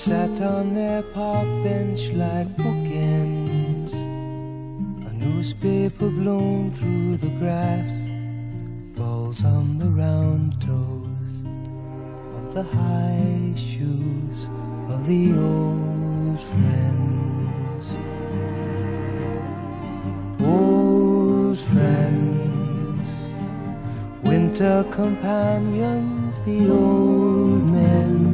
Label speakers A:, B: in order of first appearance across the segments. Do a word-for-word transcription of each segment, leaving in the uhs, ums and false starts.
A: sat on their park bench like bookends. A newspaper blown through the grass falls on the round toes of the high shoes of the old friends. Old friends, winter companions, the old men,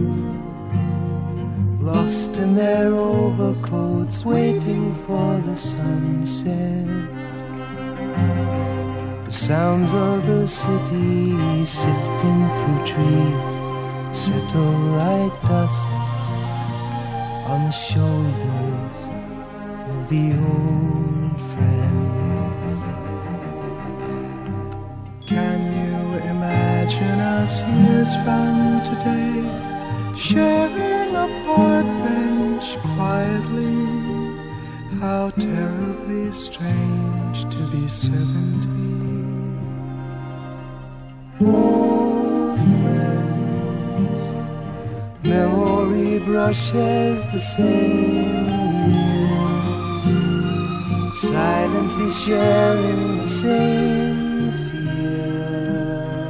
A: lost in their overcoats, waiting for the sunset. The sounds of the city sifting through trees settle like dust on the shoulders of the old friends. Can you imagine us years from today, sharing a park bench quietly? How terribly strange to be seventy. Old friends, memory brushes the same years, silently sharing the same fear.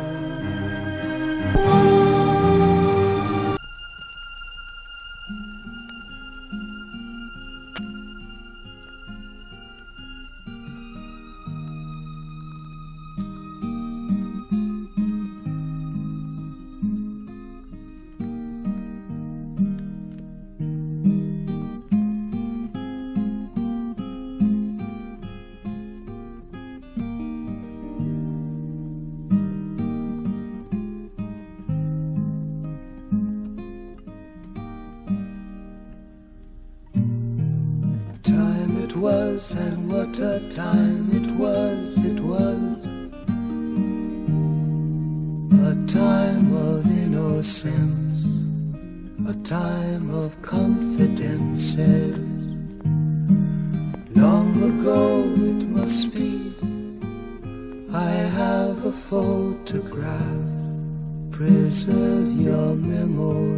A: It was, and what a time it was, it was a time of innocence, a time of confidences. Long ago it must be, I have a photograph, preserve your memory.